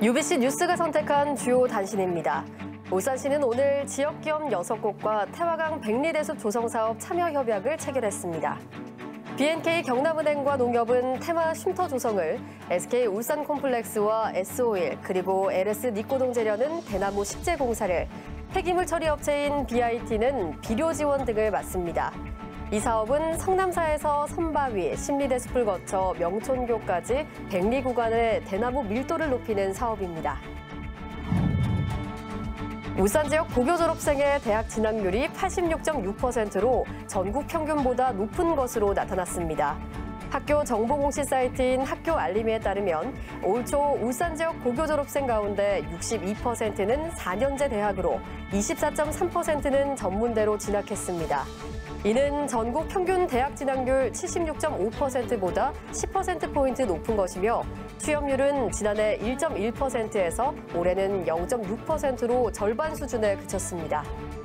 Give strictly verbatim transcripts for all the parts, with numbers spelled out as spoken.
유비씨 뉴스가 선택한 주요 단신입니다. 울산시는 오늘 지역기업 여섯 곳과 태화강 백리대숲 조성사업 참여 협약을 체결했습니다. 비엔케이 경남은행과 농협은 테마 쉼터 조성을, 에스케이 울산콤플렉스와 에스오일 그리고 엘에스 니꼬동재련은 대나무 식재 공사를, 폐기물 처리 업체인 비아이티는 비료 지원 등을 맡습니다. 이 사업은 성남사에서 선바위, 심리대숲을 거쳐 명촌교까지 백리 구간의 대나무 밀도를 높이는 사업입니다. 울산 지역 고교 졸업생의 대학 진학률이 팔십육 점 육 퍼센트로 전국 평균보다 높은 것으로 나타났습니다. 학교 정보 공시 사이트인 학교알림이에 따르면 올 초 울산 지역 고교 졸업생 가운데 육십이 퍼센트는 사 년제 대학으로, 이십사 점 삼 퍼센트는 전문대로 진학했습니다. 이는 전국 평균 대학 진학률 칠십육 점 오 퍼센트보다 십 퍼센트포인트 높은 것이며, 취업률은 지난해 일 점 일 퍼센트에서 올해는 영 점 육 퍼센트로 절반 수준에 그쳤습니다.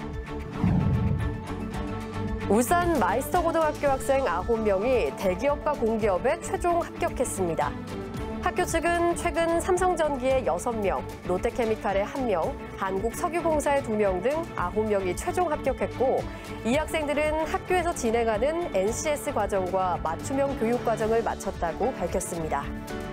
울산 마이스터 고등학교 학생 아홉 명이 대기업과 공기업에 최종 합격했습니다. 학교 측은 최근 삼성전기의 여섯 명, 롯데케미칼의 한 명, 한국석유공사의 두 명 등 아홉 명이 최종 합격했고, 이 학생들은 학교에서 진행하는 엔씨에스 과정과 맞춤형 교육 과정을 마쳤다고 밝혔습니다.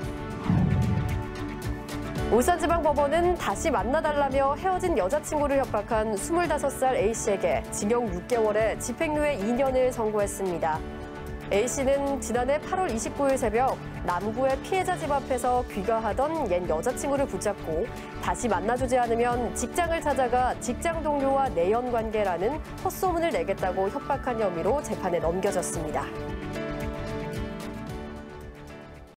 울산지방법원은 다시 만나달라며 헤어진 여자친구를 협박한 스물다섯 살 A씨에게 징역 육 개월에 집행유예 이 년을 선고했습니다. A씨는 지난해 팔월 이십구일 새벽 남구의 피해자 집 앞에서 귀가하던 옛 여자친구를 붙잡고 다시 만나주지 않으면 직장을 찾아가 직장 동료와 내연 관계라는 헛소문을 내겠다고 협박한 혐의로 재판에 넘겨졌습니다.